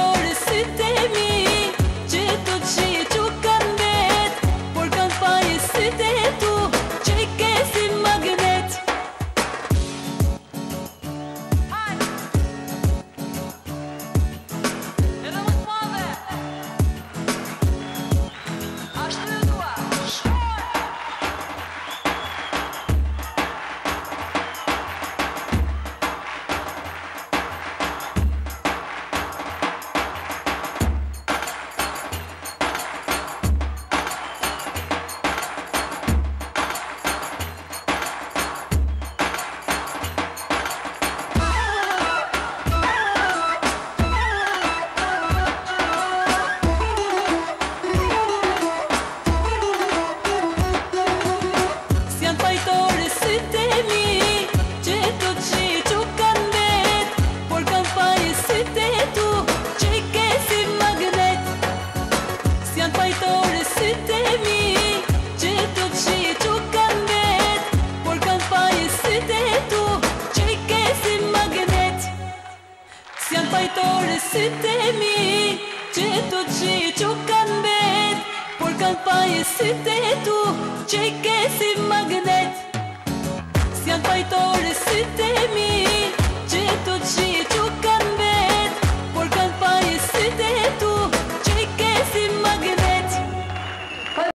pajtore sytë e mi, që të qiqu kanë vet, por kanë paje sytë e tu, që i ke si magnet. Pajtore sytë e mi, që të qiqu kanë vet, por kanë paje sytë e tu, që i ke si magnet. S'jan pajtore sytë e mi, që të qiqu kanë vet, por kanë paje sytë e tu, që i ke si magnet. S'jan pajtore sytë e mi, që të qiqu kanë vet, por kanë paje sytë e tu, që i ke si magnet. S'jan pajtore sytë e